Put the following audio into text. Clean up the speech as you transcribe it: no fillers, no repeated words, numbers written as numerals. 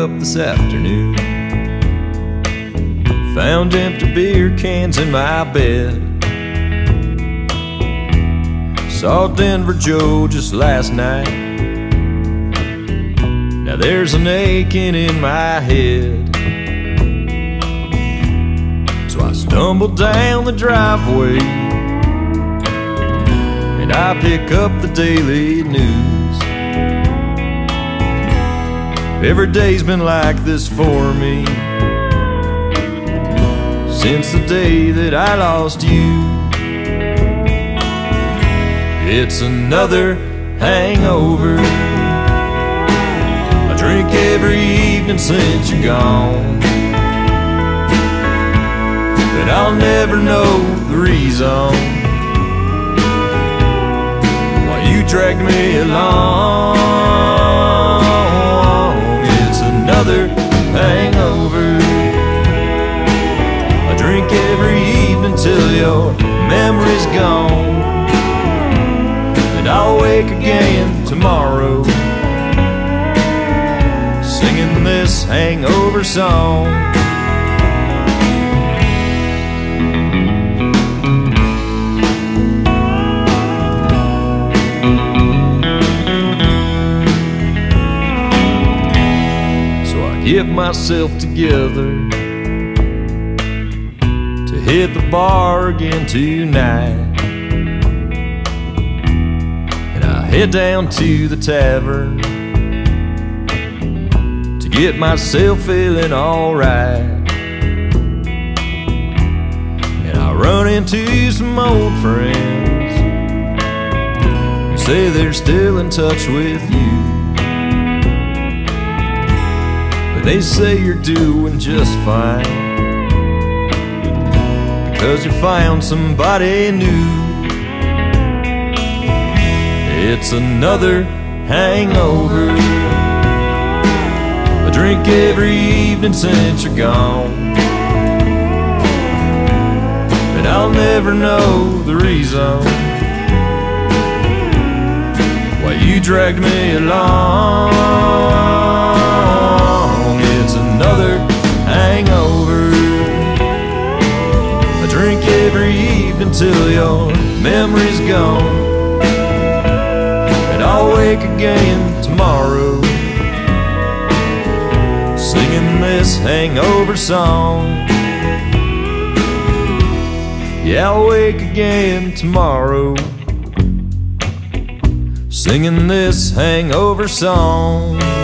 up this afternoon, found empty beer cans in my bed. Saw Denver Joe just last night. Now there's an aching in my head. So I stumbled down the driveway and I pick up the daily news. Every day's been like this for me since the day that I lost you. It's another hangover. I drink every evening since you're gone, but I'll never know the reason why you dragged me along. It's another hangover. I drink every evening till your memory's gone, and I'll wake again tomorrow singing this hangover song. So I get myself together to hit the bar again tonight. Head down to the tavern to get myself feeling alright. And I run into some old friends who say they're still in touch with you, but they say you're doing just fine because you found somebody new. It's another hangover. I drink every evening since you're gone, but I'll never know the reason why you dragged me along. It's another hangover. I drink every evening till your memory's gone, I'll wake again tomorrow singing this hangover song. Yeah, I'll wake again tomorrow singing this hangover song.